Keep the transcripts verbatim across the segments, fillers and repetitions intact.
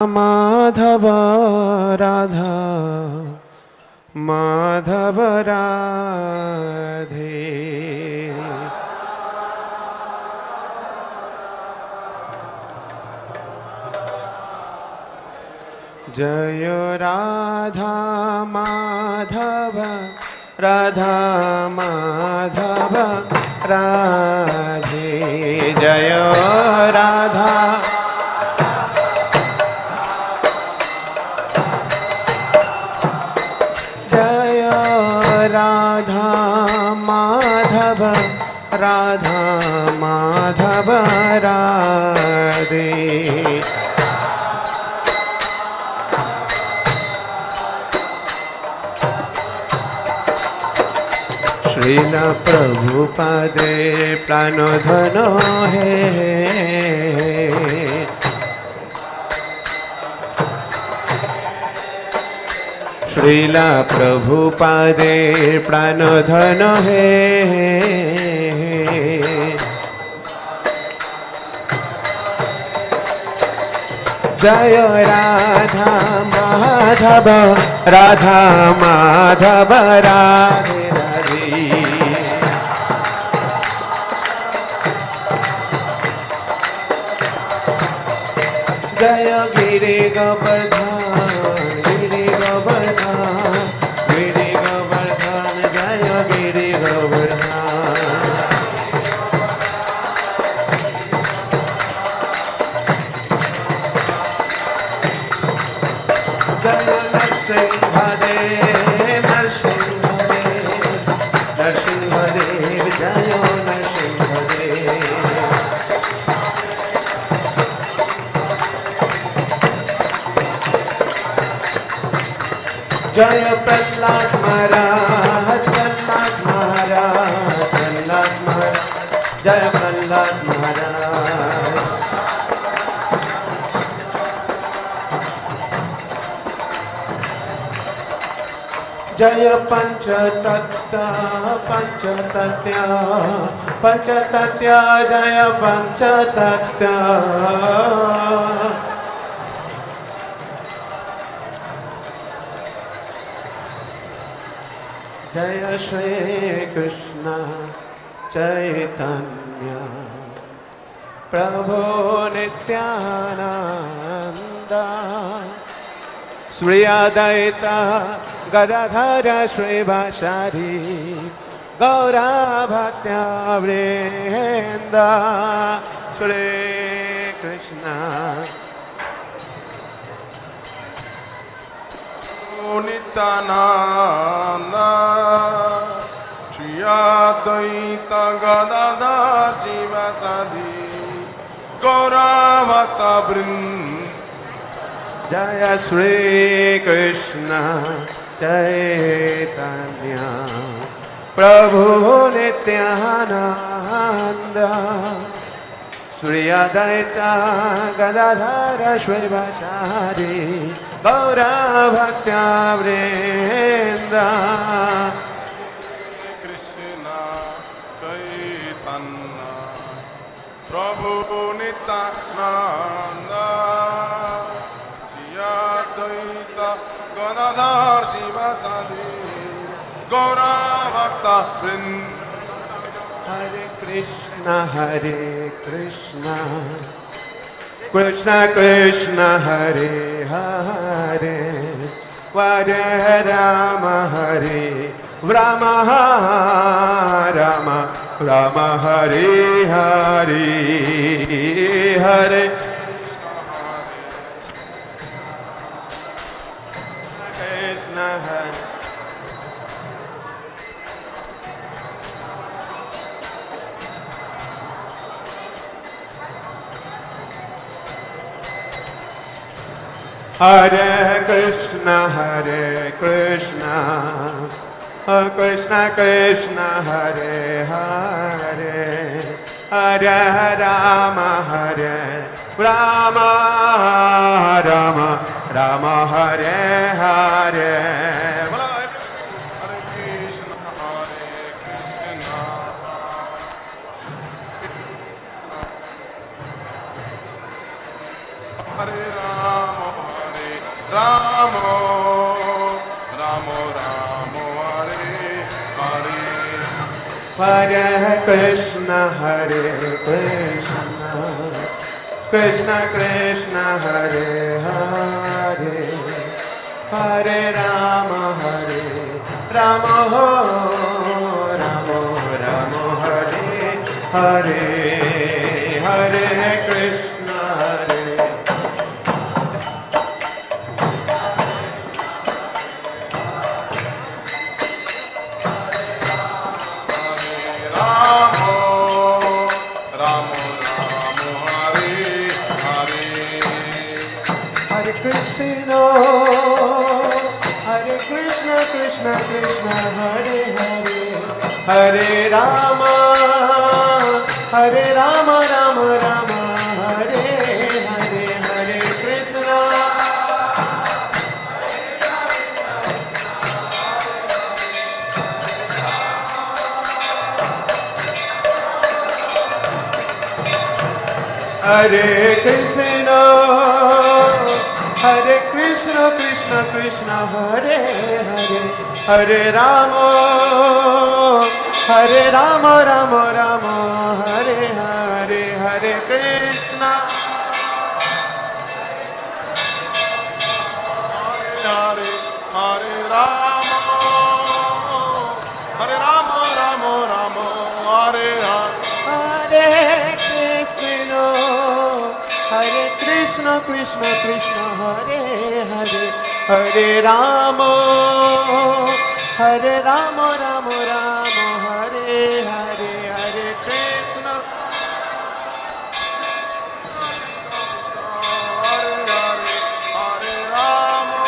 माधव राधा माधव राधे। जय राधा माधव राधा माधव राधे। जय राधा जय राधा माधव राधा माधव राधे। श्रील प्रभुपादे प्राणधन है। श्रील प्रभुपादे प्राणधन है। जय राधा माधव राधा माधव राधे राधे। जय गिरि गोवर्धन गिरि गोवर्धन गिरि गोवर्धन जय गिरि गोवर्धन। जय नरसिंहदेव नरसिंहदेव नरसिंहदेव जय नरसिंहदेव। जय प्रहलाद महाराज प्रहलाद महाराज प्रहलाद महाराज जय प्रहलाद महाराज। जय पंचतत्व पंचतत्व पंचतत्व जय पंचतत्व। जय श्री कृष्ण चैतन्य प्रभु नित्यानंद श्री अद्वैत गदाधर श्रीवासादि गौरा भक्तवृंद। श्री कृष्ण नित्यानंद श्री अद्वैत गदाधर श्रीवासादि गौरा भक्तवृंद। जय श्री कृष्ण चैतन्य प्रभु नित्यानंद श्री अद्वैत गदाधर श्रीवासादि गौरा भक्तवृंद। कृष्ण चैतन्य प्रभु नित्यानंद अद्वैत गदाधर श्रीवासादि गौरा भक्तवृंद। हरे कृष्ण हरे कृष्ण कृष्ण कृष्ण हरे हरे हरे राम हरे राम राम राम हरे हरे हरे कृष्ण हरे। हरे कृष्ण हरे कृष्ण कृष्ण कृष्ण हरे हरे हरे राम हरे राम राम राम हरे हरे। हरे कृष्ण हरे कृष्ण हरे Ram Ramo, Ramo, Ramo, Hare Hare. Hare Krishna, Hare Krishna, Krishna Krishna, Hare Hare, Hare Rama, Hare Rama, Rama Rama, Hare Hare, Hare Krishna, Hare. Krishna, Hare Krishna, Krishna Krishna, Hare Hare, Hare Rama, Hare Rama, Rama Rama, Hare Hare, Hare Krishna. Hare Krishna, Hare Krishna, Krishna Krishna, Hare Hare, Hare Rama, Hare Rama, Rama Rama, Hare Hare, Hare Krishna. Hare Hare Rama, Hare Rama, Rama Rama, Hare Hare. Hare Krishna, Hare Krishna, Krishna Krishna, Hare Hare, Hare Rama, Hare Rama, Rama Rama, Hare Hare, Hare Krishna. Hare Hare, Hare Rama,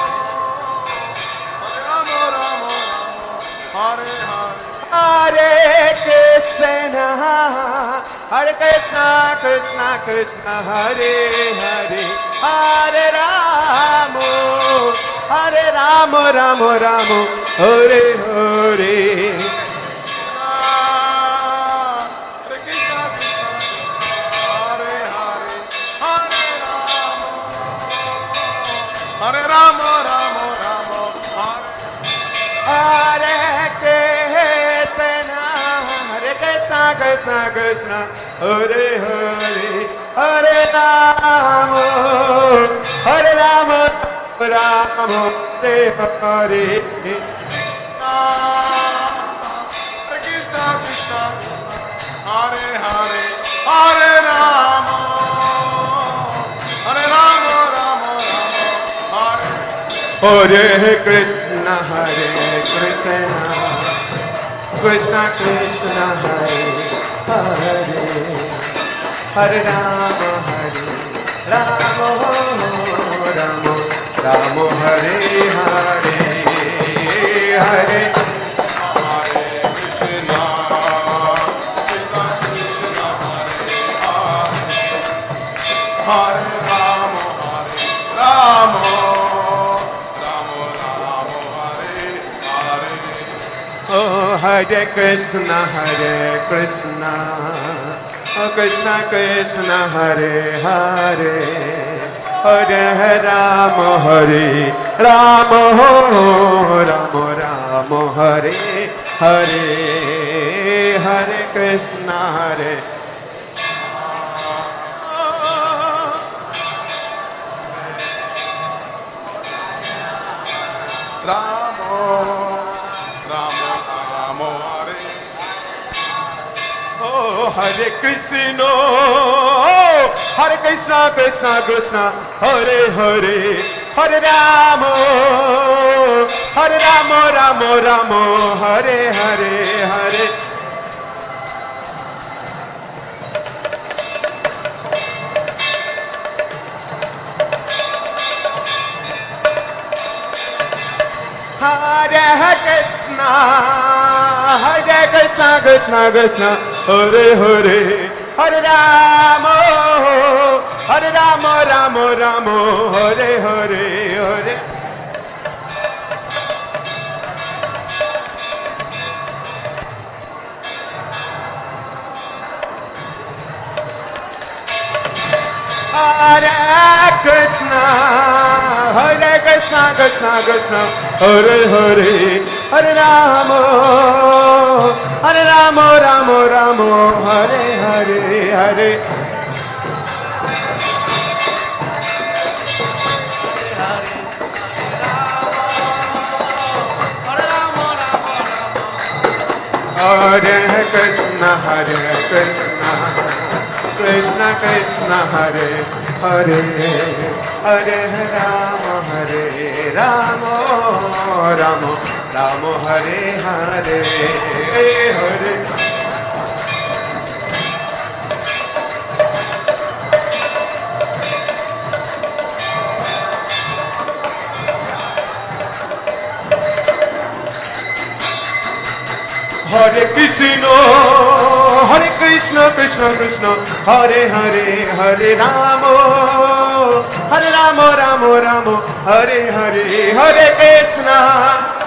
Hare Rama, Rama Rama, Hare Hare. Hare Krishna, Hare Krishna, Krishna Krishna, Hare Hare, Hare Rama, Hare Rama, Rama Rama, Hare Hare. Hare Krishna, Hare Hare, Hare Rama, Hare Rama, Rama Rama, Hare. Hare Krishna, Hare Krishna, Krishna Krishna, Hare Hare, Hare Rama, Hare Rama, Rama, Hare Hare. Hare Krishna, Krishna, Hare Hare, Hare Rama, Hare Rama, Rama Rama, Hare. Hare Krishna, Hare Krishna, Krishna Krishna, Hare Hare, Hare Rama, Hare Rama, Rama Rama, Hare Hare, Hare. Hare Krishna, Krishna Krishna, Hare Hare, Hare Rama, Hare Rama, Rama Rama, Hare Hare. Oh, Hare Krishna, Hare Krishna, oh, Krishna Krishna, Hare Hare, Hare Rama, Hare Rama, Rama Rama, Hare Hare, Hare Krishna, Hare. Ramo, Ramo, Ramo, Hare. Oh, Hare Krishna, oh, Hare Krishna, Krishna Krishna, Hare Hare, Hare Rama, Hare Rama, Rama Rama, Hare Hare, Hare. Hare Krishna, Hare Krishna, Krishna Krishna, Hare Hare, Hare Rama, Hare Rama, Rama Rama, Hare Hare, Hare. Hare Krishna, Hare Krishna Krishna Krishna Hare Hare Hare Rama Hare Rama Rama Rama Hare Hare Hare Hare Krishna Hare Krishna Krishna Krishna Hare Hare Hare Rama Hare Rama Rama Rama Hare Hare Hare Hare Krishna, Hare Krishna, Krishna Krishna, Hare Hare, Hare Rama, Hare Rama, Rama Rama, Hare Hare, Hare Krishna.